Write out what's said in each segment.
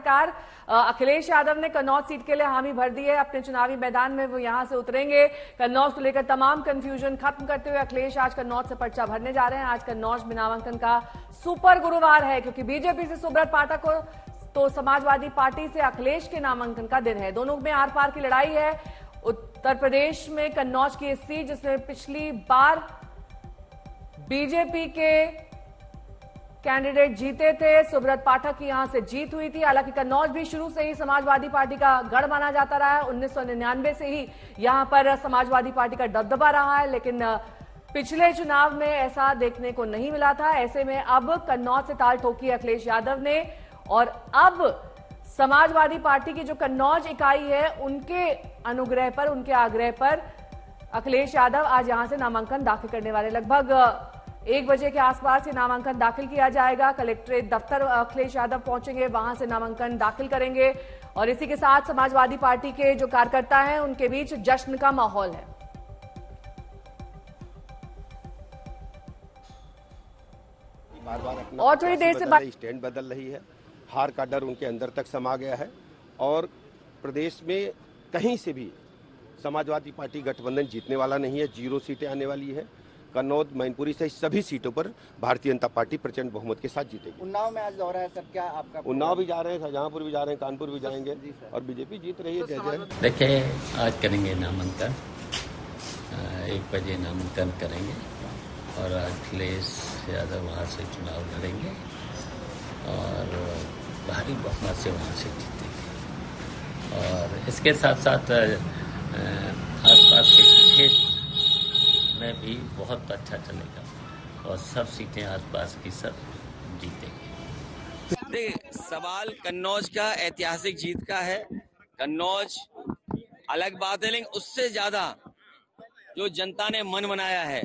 सरकार। अखिलेश यादव ने कन्नौज सीट के लिए हामी भर दी है। अपने चुनावी मैदान में वो यहां से उतरेंगे। कन्नौज को लेकर तमाम कंफ्यूजन खत्म करते हुए अखिलेश आज कन्नौज से पर्चा भरने जा रहे हैं। आज कन्नौज में नामांकन का सुपर गुरुवार है, क्योंकि बीजेपी से सुब्रत पाठक को तो समाजवादी पार्टी से अखिलेश के नामांकन का दिन है। दोनों में आर पार की लड़ाई है। उत्तर प्रदेश में कन्नौज की सीट जिसमें पिछली बार बीजेपी के कैंडिडेट जीते थे, सुब्रत पाठक की यहां से जीत हुई थी। हालांकि कन्नौज भी शुरू से ही समाजवादी पार्टी का गढ़ माना जाता रहा है। 1999 से ही यहां पर समाजवादी पार्टी का दबदबा रहा है, लेकिन पिछले चुनाव में ऐसा देखने को नहीं मिला था। ऐसे में अब कन्नौज से ताल ठोकी अखिलेश यादव ने, और अब समाजवादी पार्टी की जो कन्नौज इकाई है उनके अनुग्रह पर, उनके आग्रह पर अखिलेश यादव आज यहां से नामांकन दाखिल करने वाले। लगभग 1 बजे के आसपास ये नामांकन दाखिल किया जाएगा। कलेक्ट्रेट दफ्तर अखिलेश यादव पहुंचेंगे, वहां से नामांकन दाखिल करेंगे, और इसी के साथ समाजवादी पार्टी के जो कार्यकर्ता हैं उनके बीच जश्न का माहौल है। और थोड़ी देर से स्टैंड बदल रही है। हार का डर उनके अंदर तक समा गया है, और प्रदेश में कहीं से भी समाजवादी पार्टी गठबंधन जीतने वाला नहीं है। 0 सीटें आने वाली है। कन्नौज, मैनपुरी से सभी सीटों पर भारतीय जनता पार्टी प्रचंड बहुमत के साथ जीतेगी। उन्नाव में आज दौरा है सर, क्या आपका? उन्नाव भी जा रहे हैं, शाहजहांपुर भी जा रहे हैं, कानपुर भी जाएंगे, और बीजेपी जीत रही है। जय जय। देखिए, आज करेंगे नामांकन, 1 बजे नामांकन करेंगे, और अखिलेश यादव वहाँ से चुनाव लड़ेंगे और भारी बहुमत से वहाँ से जीतेंगे। और इसके साथ साथ आसपास के क्षेत्र में भी बहुत अच्छा चलेगा, और सब सीटें आसपास की सब जीतेंगे। देखिए, सवाल कन्नौज का ऐतिहासिक जीत का है। कन्नौज अलग बात है, लेकिन उससे ज्यादा जो जनता ने मन बनाया है,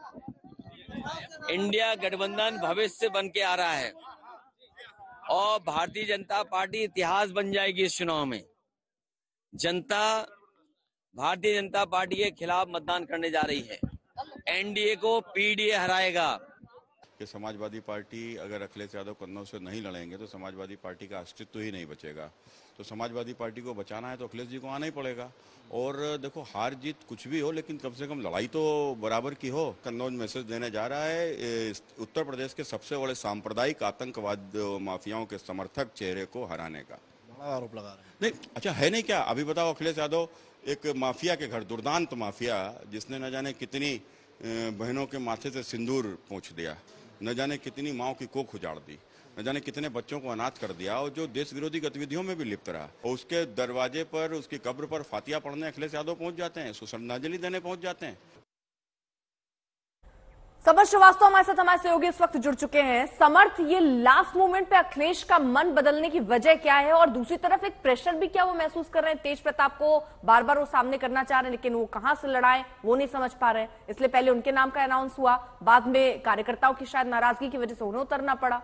इंडिया गठबंधन भविष्य बन के आ रहा है, और भारतीय जनता पार्टी इतिहास बन जाएगी इस चुनाव में। जनता भारतीय जनता पार्टी के खिलाफ मतदान करने जा रही है। एनडीए को पीडीए हराएगा। कि समाजवादी पार्टी अगर अखिलेश यादव कन्नौज से नहीं लड़ेंगे तो समाजवादी पार्टी का अस्तित्व ही नहीं बचेगा। तो समाजवादी पार्टी को बचाना है तो अखिलेश जी को आना ही पड़ेगा। और देखो, हार जीत कुछ भी हो, लेकिन कम से कम लड़ाई तो बराबर की हो। कन्नौज मैसेज देने जा रहा है उत्तर प्रदेश के सबसे बड़े सांप्रदायिक आतंकवाद माफियाओं के समर्थक चेहरे को हराने का। बड़ा आरोप लगा रहे हैं। नहीं, अच्छा है नहीं क्या? अभी बताओ, अखिलेश यादव एक माफिया के घर, दुर्दांत माफिया, जिसने न जाने कितनी बहनों के माथे से सिंदूर पोंछ दिया, न जाने कितनी माओ की कोख उजाड़ दी, न जाने कितने बच्चों को अनाथ कर दिया, और जो देश विरोधी गतिविधियों में भी लिप्त रहा, और उसके दरवाजे पर, उसकी कब्र पर फातिया पढ़ने अखिलेश यादव पहुंच जाते हैं, श्रद्धांजलि देने पहुंच जाते हैं। समर्थ श्रीवास्तव हमारे सहयोगी इस वक्त जुड़ चुके हैं। समर्थ, ये लास्ट मोमेंट पे अखिलेश का मन बदलने की वजह क्या है, और दूसरी तरफ एक प्रेशर भी क्या वो महसूस कर रहे हैं? तेज प्रताप को बार बार वो सामने करना चाह रहे हैं, लेकिन वो कहां से लड़ाए वो नहीं समझ पा रहे हैं। इसलिए पहले उनके नाम का अनाउंस हुआ, बाद में कार्यकर्ताओं की शायद नाराजगी की वजह से उन्हें उतरना पड़ा।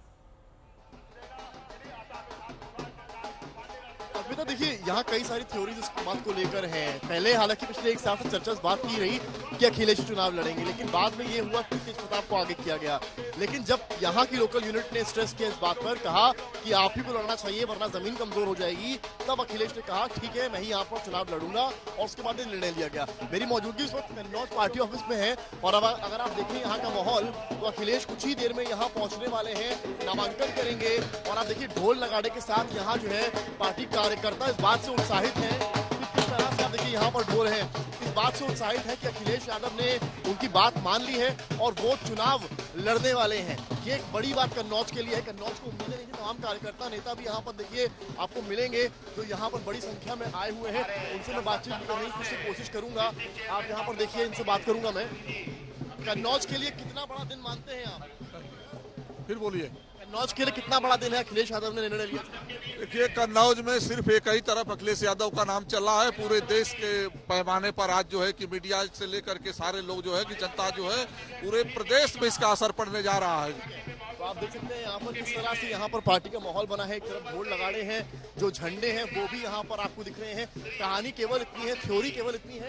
तो देखिए, यहाँ कई सारी थ्योरीज इस बात को लेकर हैं। पहले हालांकि पिछले 1 साल से चर्चा इस बात की रही कि अखिलेश चुनाव लड़ेंगे, लेकिन बाद में ये हुआ कि तेज प्रताप को आगे किया गया। लेकिन जब यहाँ की लोकल यूनिट ने स्ट्रेस किया इस बात पर, कहा कि आप ही को लड़ना चाहिए वरना जमीन कमजोर हो जाएगी, तब अखिलेश ने कहा ठीक है, मैं ही यहाँ पर चुनाव लड़ूंगा, और उसके बाद निर्णय लिया गया। मेरी मौजूदगी इस वक्त कन्नौज पार्टी ऑफिस में है, और अब अगर आप देखें यहाँ का माहौल, तो अखिलेश कुछ ही देर में यहाँ पहुंचने वाले हैं, नामांकन करेंगे, और आप देखिए ढोल नगाड़े के साथ यहाँ जो है पार्टी कार्यकर्ता इस बात से उत्साहित हैं कि किस तरह से आप देखिए यहाँ पर ढोल है, इस बात से उत्साहित है कि अखिलेश यादव ने उनकी बात मान ली है और वो चुनाव लड़ने वाले हैं। ये एक बड़ी बात कन्नौज के लिए है। कन्नौज को उम्मीद है कि तमाम कार्यकर्ता नेता भी यहाँ पर देखिए आपको मिलेंगे, जो यहाँ पर बड़ी संख्या में आए हुए हैं। उनसे मैं बातचीत करने की कोशिश करूंगा। आप यहाँ पर देखिए, इनसे बात करूंगा मैं। कन्नौज के लिए कितना बड़ा दिन मानते हैं आप? फिर बोलिए। कन्नौज के लिए कितना बड़ा दिन है? अखिलेश यादव ने निर्णय लिया। देखिए, कन्नौज में सिर्फ एक ही तरफ अखिलेश यादव का नाम चल रहा है। पूरे देश के पैमाने पर आज जो है कि मीडिया से लेकर के सारे लोग जो है कि जनता जो है पूरे प्रदेश में इसका असर पड़ने जा रहा है। तो आप देख सकते हैं यहाँ पर किस तरह से यहाँ पर पार्टी का माहौल बना है। एक तरफ ढोल लगाड़े हैं, जो झंडे हैं वो भी यहाँ पर आपको दिख रहे हैं। कहानी केवल इतनी है, थ्योरी केवल इतनी है,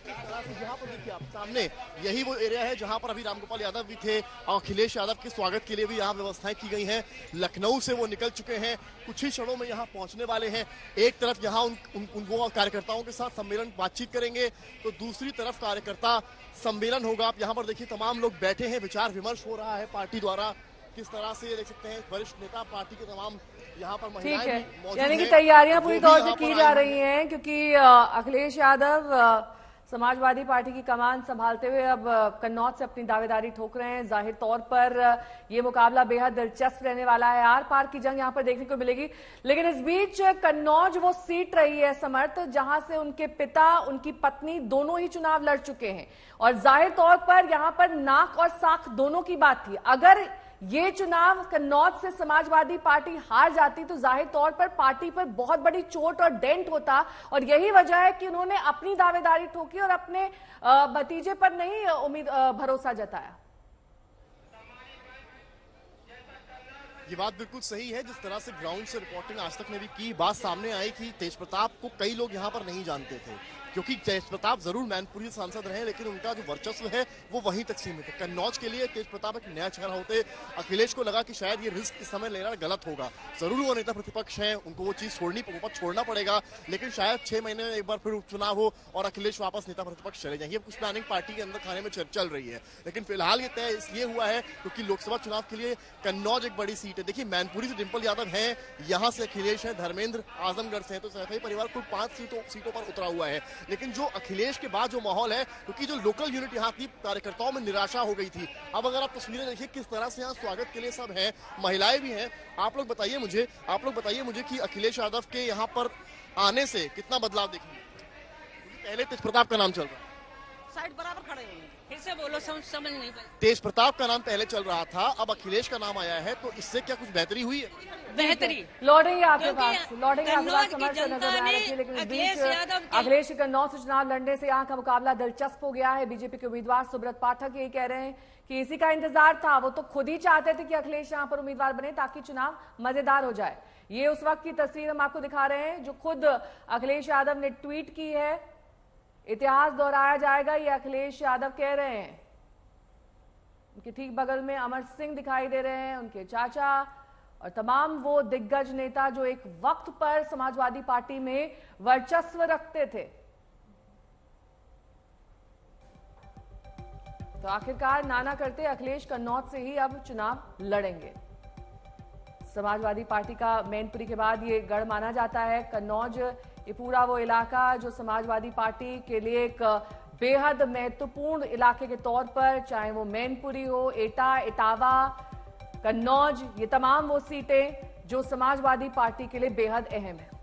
यहाँ पर देखिए आप सामने यही वो एरिया है जहाँ पर अभी रामगोपाल यादव भी थे और अखिलेश यादव के स्वागत के लिए भी यहाँ व्यवस्थाएं की गई हैं। लखनऊ से वो निकल चुके हैं, कुछ ही क्षणों में यहाँ पहुंचने वाले हैं। एक तरफ यहाँ उनको कार्यकर्ताओं के साथ सम्मेलन बातचीत करेंगे तो दूसरी तरफ कार्यकर्ता सम्मेलन होगा। आप यहाँ पर देखिए तमाम लोग बैठे हैं, विचार विमर्श हो रहा है पार्टी द्वारा। किस तरह से ये देख सकते हैं वरिष्ठ नेता पार्टी के तमाम यहाँ पर महिलाएं भी मौजूद हैं। यानी कि तैयारियां पूरी तौर से की जा रही हैं क्योंकि अखिलेश यादव समाजवादी पार्टी की कमान संभालते हुए अब कन्नौज से अपनी दावेदारी ठोक रहे हैं। जाहिर तौर पर ये मुकाबला बेहद दिलचस्प रहने वाला है, आर पार की जंग यहां पर देखने को मिलेगी। लेकिन इस बीच कन्नौज वो सीट रही है समर्थ जहां से उनके पिता उनकी पत्नी दोनों ही चुनाव लड़ चुके हैं और जाहिर तौर पर यहां पर नाक और साख दोनों की बात थी। अगर ये चुनाव कन्नौज से समाजवादी पार्टी हार जाती तो जाहिर तौर पर पार्टी पर बहुत बड़ी चोट और डेंट होता और यही वजह है कि उन्होंने अपनी दावेदारी ठोकी और अपने भतीजे पर नहीं भरोसा जताया। ये बात बिल्कुल सही है। जिस तरह से ग्राउंड से रिपोर्टिंग आज तक ने भी की, बात सामने आई कि तेज प्रताप को कई लोग यहाँ पर नहीं जानते थे क्योंकि तेज प्रताप जरूर मैनपुरी सांसद रहे लेकिन उनका जो वर्चस्व है वो वहीं तक सीमित है। कन्नौज के लिए तेज प्रताप एक नया चेहरा होते। अखिलेश को लगा कि शायद ये रिस्क इस समय लेना गलत होगा। जरूर वो नेता प्रतिपक्ष हैं, उनको वो चीज छोड़ना पड़ेगा, लेकिन शायद 6 महीने में एक बार फिर उपचुनाव हो और अखिलेश वापस नेता प्रतिपक्ष चले जाए। ये कुछ प्लानिंग पार्टी के अंदर खाने में चल रही है, लेकिन फिलहाल ये तय इसलिए हुआ है क्योंकि लोकसभा चुनाव के लिए कन्नौज एक बड़ी सीट है। देखिए मैनपुरी से डिंपल यादव है, यहाँ से अखिलेश है, धर्मेंद्र आजमगढ़ से है, तो सैफई परिवार कुल 5 सीटों पर उतरा हुआ है। लेकिन जो अखिलेश के बाद जो माहौल है क्योंकि जो लोकल यूनिट यहाँ की कार्यकर्ताओं में निराशा हो गई थी। अब अगर आप तस्वीरें देखिए किस तरह से यहाँ स्वागत के लिए सब हैं, महिलाएं भी हैं। आप लोग बताइए मुझे कि अखिलेश यादव के यहाँ पर आने से कितना बदलाव देखेंगे? पहले तेज प्रताप का नाम चल रहा है, साइड बराबर खड़े होंगे, फिर से बोलो, समझ नहीं पाए। तेज प्रताप का नाम पहले चल रहा था, अब अखिलेश का नाम आया है, तो इससे क्या कुछ बेहतरी हुई है? बेहतरी लौटेंगे आपके पास समझ से नजर आ रही है। लेकिन इस बीच अखिलेश कन्नौज से चुनाव लड़ने से यहाँ का मुकाबला दिलचस्प हो गया है। बीजेपी के उम्मीदवार सुब्रत पाठक यही कह रहे हैं कि इसी का इंतजार था, वो तो खुद ही चाहते थे कि अखिलेश यहाँ पर उम्मीदवार बने ताकि चुनाव मजेदार हो जाए। ये उस वक्त की तस्वीर हम आपको दिखा रहे हैं जो खुद अखिलेश यादव ने ट्वीट की है। इतिहास दोहराया जाएगा, ये अखिलेश यादव कह रहे हैं। उनके ठीक बगल में अमर सिंह दिखाई दे रहे हैं, उनके चाचा और तमाम वो दिग्गज नेता जो एक वक्त पर समाजवादी पार्टी में वर्चस्व रखते थे। तो आखिरकार नाना करते अखिलेश कन्नौज से ही अब चुनाव लड़ेंगे। समाजवादी पार्टी का मैनपुरी के बाद ये गढ़ माना जाता है कन्नौज। ये पूरा वो इलाका जो समाजवादी पार्टी के लिए एक बेहद महत्वपूर्ण इलाके के तौर पर, चाहे वो मैनपुरी हो, एटा, इटावा, कन्नौज, ये तमाम वो सीटें जो समाजवादी पार्टी के लिए बेहद अहम है।